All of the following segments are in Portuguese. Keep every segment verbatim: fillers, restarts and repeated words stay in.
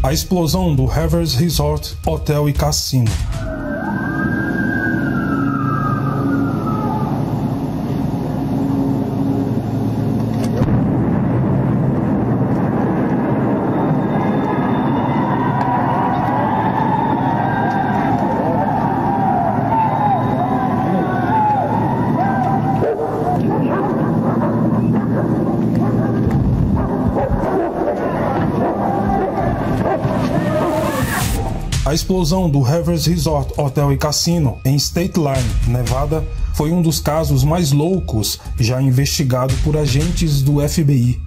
A explosão do Harvest Resort Hotel e Cassino. A explosão do Harvest Resort Hotel e Cassino em State Line, Nevada, foi um dos casos mais loucos já investigado por agentes do F B I.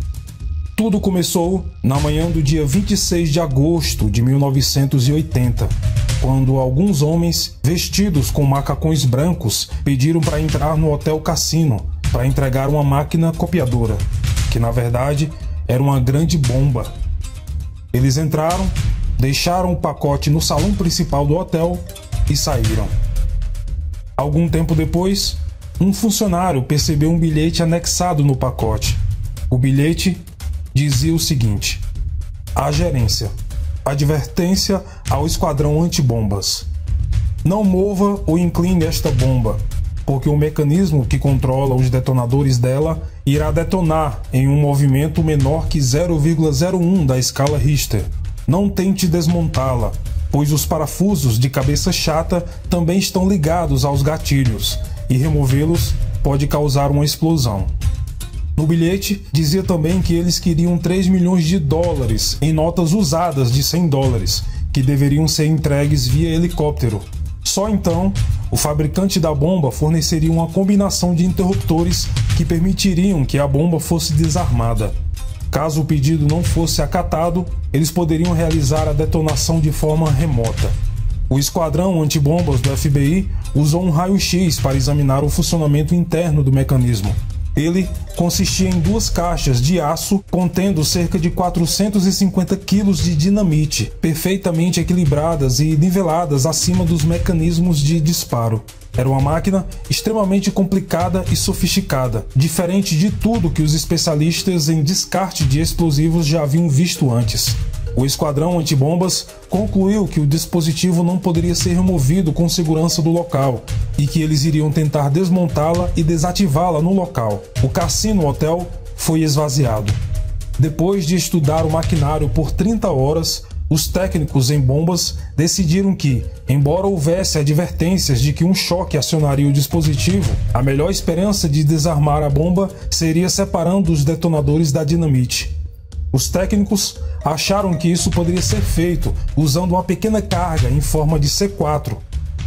Tudo começou na manhã do dia vinte e seis de agosto de mil novecentos e oitenta, quando alguns homens vestidos com macacões brancos pediram para entrar no Hotel Cassino para entregar uma máquina copiadora, que na verdade era uma grande bomba. Eles entraram, deixaram o pacote no salão principal do hotel e saíram. Algum tempo depois, um funcionário percebeu um bilhete anexado no pacote. O bilhete dizia o seguinte: à gerência, advertência ao esquadrão antibombas. Não mova ou incline esta bomba, porque o mecanismo que controla os detonadores dela irá detonar em um movimento menor que zero vírgula zero um da escala Richter. Não tente desmontá-la, pois os parafusos de cabeça chata também estão ligados aos gatilhos, e removê-los pode causar uma explosão. No bilhete, dizia também que eles queriam três milhões de dólares em notas usadas de cem dólares, que deveriam ser entregues via helicóptero. Só então, o fabricante da bomba forneceria uma combinação de interruptores que permitiriam que a bomba fosse desarmada. Caso o pedido não fosse acatado, eles poderiam realizar a detonação de forma remota. O esquadrão antibombas do F B I usou um raio-x para examinar o funcionamento interno do mecanismo. Ele consistia em duas caixas de aço contendo cerca de quatrocentos e cinquenta quilos de dinamite, perfeitamente equilibradas e niveladas acima dos mecanismos de disparo. Era uma máquina extremamente complicada e sofisticada, diferente de tudo que os especialistas em descarte de explosivos já haviam visto antes. O esquadrão antibombas concluiu que o dispositivo não poderia ser removido com segurança do local e que eles iriam tentar desmontá-la e desativá-la no local. O Cassino Hotel foi esvaziado. Depois de estudar o maquinário por trinta horas, os técnicos em bombas decidiram que, embora houvesse advertências de que um choque acionaria o dispositivo, a melhor esperança de desarmar a bomba seria separando os detonadores da dinamite. Os técnicos acharam que isso poderia ser feito usando uma pequena carga em forma de C quatro,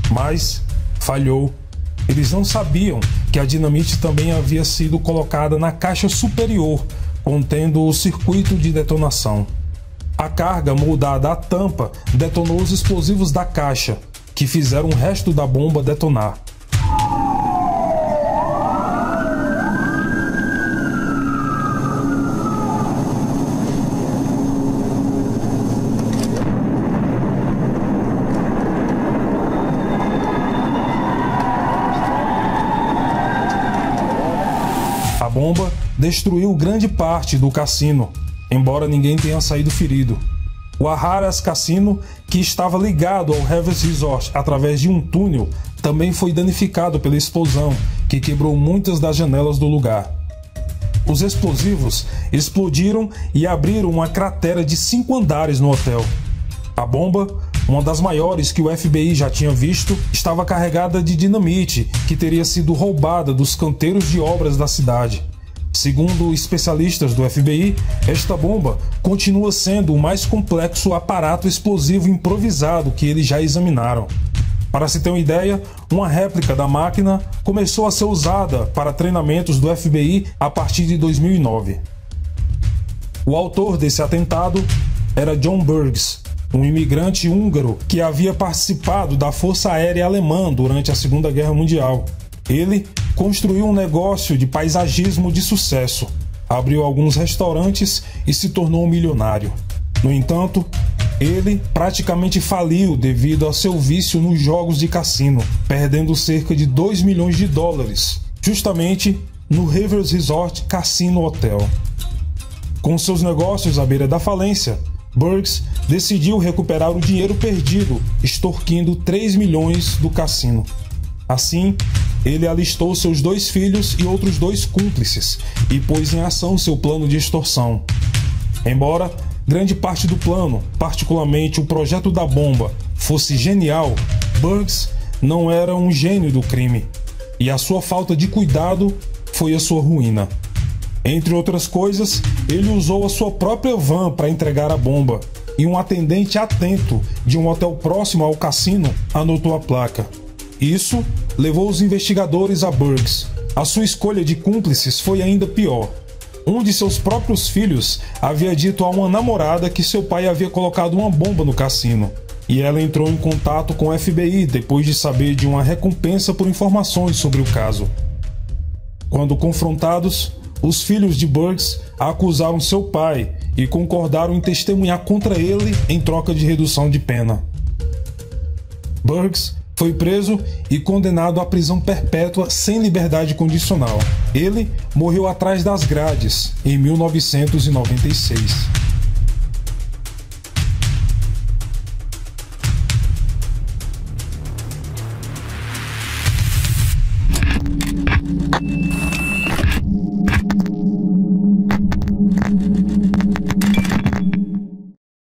mas falhou. Eles não sabiam que a dinamite também havia sido colocada na caixa superior, contendo o circuito de detonação. A carga moldada à tampa detonou os explosivos da caixa, que fizeram o resto da bomba detonar. A bomba destruiu grande parte do cassino, embora ninguém tenha saído ferido. O Harrah's Cassino, que estava ligado ao Harvest Resort através de um túnel, também foi danificado pela explosão, que quebrou muitas das janelas do lugar. Os explosivos explodiram e abriram uma cratera de cinco andares no hotel. A bomba, uma das maiores que o F B I já tinha visto, estava carregada de dinamite, que teria sido roubada dos canteiros de obras da cidade. Segundo especialistas do F B I, esta bomba continua sendo o mais complexo aparato explosivo improvisado que eles já examinaram. Para se ter uma ideia, uma réplica da máquina começou a ser usada para treinamentos do F B I a partir de dois mil e nove. O autor desse atentado era John Burgs, um imigrante húngaro que havia participado da Força Aérea Alemã durante a Segunda Guerra Mundial. Ele construiu um negócio de paisagismo de sucesso, abriu alguns restaurantes e se tornou um milionário. No entanto, ele praticamente faliu devido ao seu vício nos jogos de cassino, perdendo cerca de dois milhões de dólares, justamente no Harvest Resort Cassino Hotel. Com seus negócios à beira da falência, Burks decidiu recuperar o dinheiro perdido, extorquindo três milhões do cassino. Assim, ele alistou seus dois filhos e outros dois cúmplices e pôs em ação seu plano de extorsão. Embora grande parte do plano, particularmente o projeto da bomba, fosse genial, Burks não era um gênio do crime, e a sua falta de cuidado foi a sua ruína. Entre outras coisas, ele usou a sua própria van para entregar a bomba, e um atendente atento de um hotel próximo ao cassino anotou a placa. Isso levou os investigadores a Burks. A sua escolha de cúmplices foi ainda pior. Um de seus próprios filhos havia dito a uma namorada que seu pai havia colocado uma bomba no cassino, e ela entrou em contato com o F B I depois de saber de uma recompensa por informações sobre o caso. Quando confrontados, os filhos de Burks acusaram seu pai e concordaram em testemunhar contra ele em troca de redução de pena. Burks foi preso e condenado à prisão perpétua sem liberdade condicional. Ele morreu atrás das grades em mil novecentos e noventa e seis.